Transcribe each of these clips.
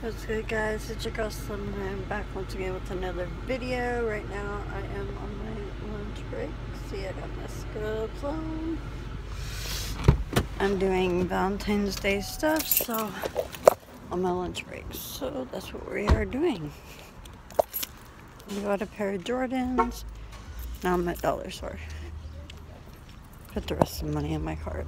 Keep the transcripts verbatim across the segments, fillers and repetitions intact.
What's good, guys? It's your girl Slim and I'm back once again with another video. Right now I am on my lunch break. See, I got my scrubs on. I'm doing Valentine's Day stuff, so on my lunch break. So that's what we are doing. I got a pair of Jordans. Now I'm at Dollar Store. Put the rest of the money in my card.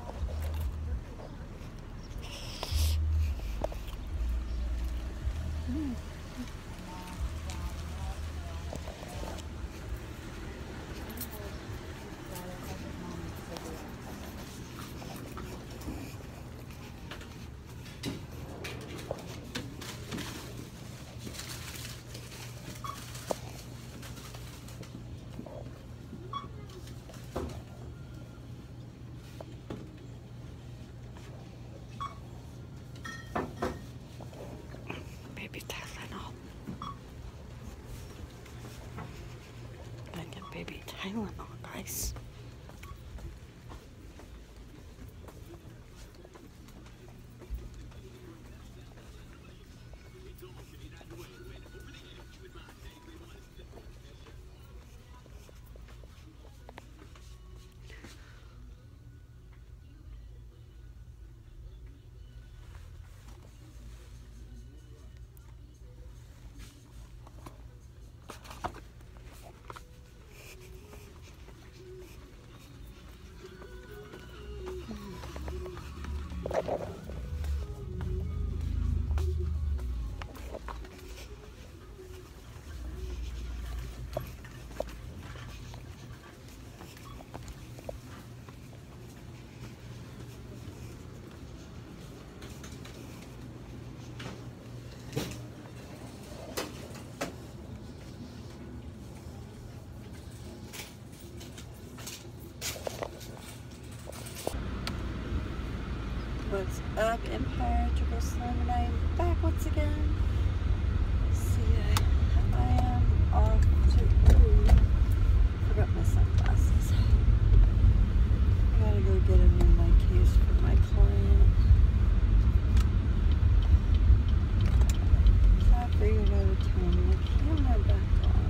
Mm. Baby Tylenol. I get baby Tylenol, guys. What's up, Empire? Triple Slim and I am back once again. See, I, I am off to. Ooh, forgot my sunglasses. I gotta go get them in my case for my client. So I figured I would turn the camera back on.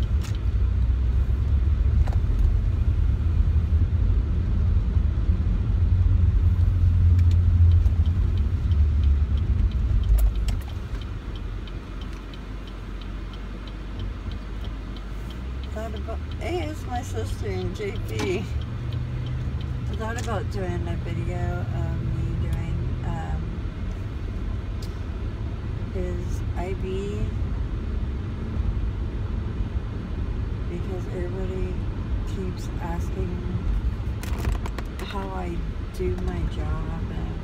About, hey, it's my sister and J P. I thought about doing a video of me doing um, his I V because everybody keeps asking how I do my job and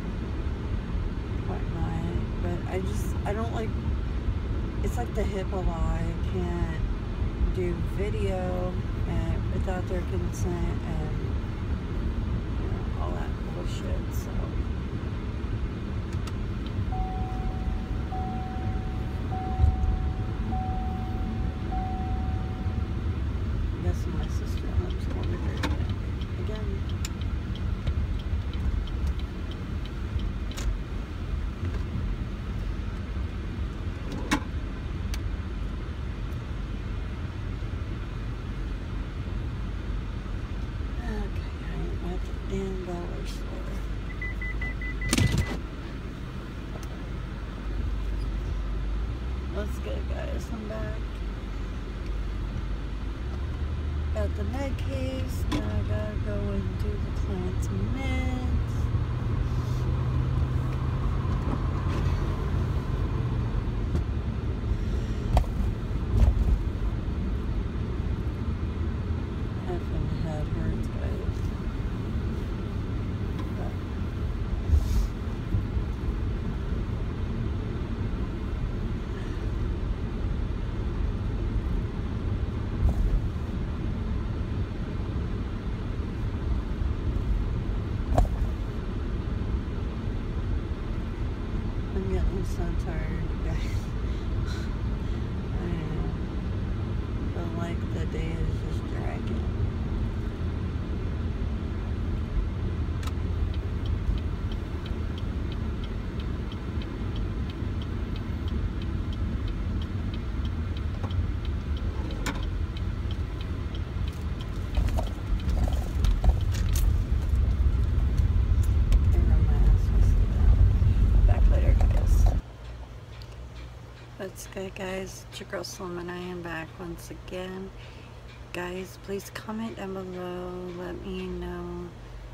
whatnot, but I just, I don't like, it's like the HIPAA law. I can't do video and without their consent and you know, all that bullshit, so I guess my sister lives over there again. And Dollar Store. Let's go, guys. I'm back. Got the med case. Now I gotta go and do the client's meds. Effing head hurts, guys. I'm so tired, guys. I am. Feel like the day is just dragging. What's good, guys? It's your girl Slim and I am back once again. Guys, please comment down below. Let me know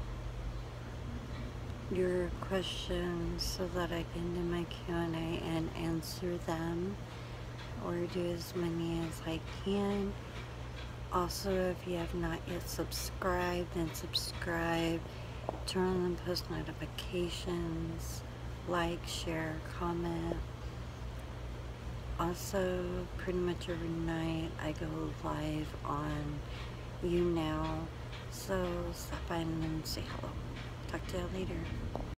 your questions so that I can do my Q and A and answer them, or do as many as I can. Also, if you have not yet subscribed, then subscribe. Turn on the post notifications. Like, share, comment. Also, pretty much every night I go live on YouNow, so stop by and say hello. Talk to you later.